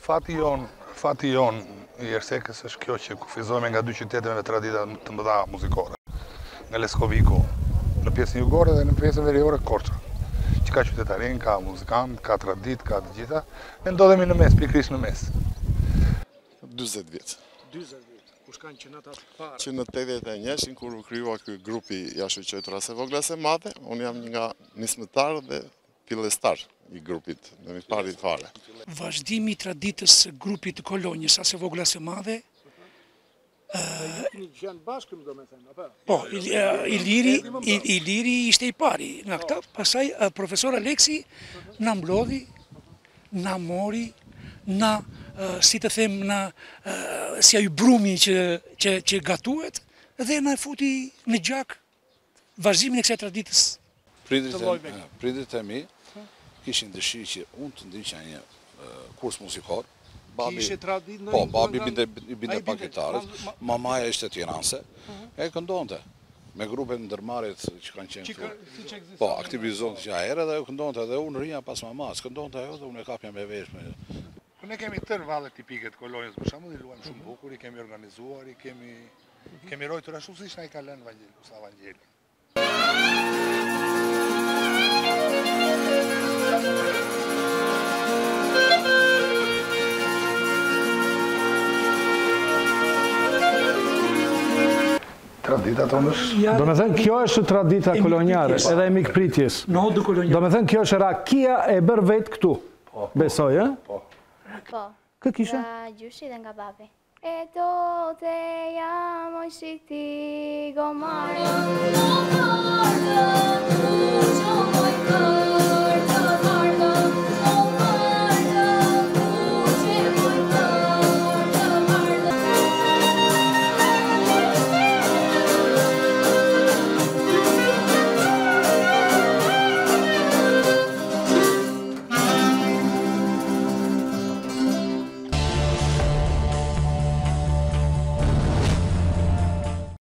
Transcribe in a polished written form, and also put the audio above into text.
Fati jon i Ersekës është kjo që kufizojme nga dy qyteteve me tradita të mëdha muzikore. Nga Leskoviku në pjesën jugore dhe në pjesën veriore Korça. Që ka qytetarin, ka muzikant, ka tradit, ka të gjitha. Ne ndodhemi në mes, pikërisht në mes. 40 vjetë. 40 vjetë. Kush kanë që në atë parë? Që në 81 kur u krijua ky grupi jashtë quajtur as e vogla as e madhe, unë jam një nga nismëtar dhe fillestar i grupit, në pari fare. Vazhdimi i traditës së grupit të Kolonjës as e vogla as e madhe. Janë bashkëm do me thënë, apo? Po, Iliri ishte i pari nga këta, pasaj profesor Aleksi na mblodhi, na mori, na, si të them, si ai brumi që gatuhet, dhe na futi në gjak vazhdimin e kësaj traditës. Pritrit e mi kishin dëshirë që unë të ndiqja një kurs muzikor. Po, babi i binde paketarët, mamaja ishte tiranse, e këndonte. Me grupe ndërmarrjet që kanë qenë këtu. Po, aktivizohen që ahere dhe këndonte dhe unë rria pas mamas, këndonte ajo dhe unë e kapja me vesh. Ne kemi tërë vallet tipike të Kolonjës, për shembull, i luajmë shumë bukur, i kemi organizuar, i kemi rojtur ashtu siç na i ka lënë Vangeli. Tradita tonë është... Do me thënë, kjo është tradita kolonjare, edhe e mikpritjes. Do me thënë, kjo është rakia e bërë vetë këtu. Besoj, e? Po. Po. Kë kisha? Nga gjyshi dhe nga babi. E do të jam oj si ti gomar.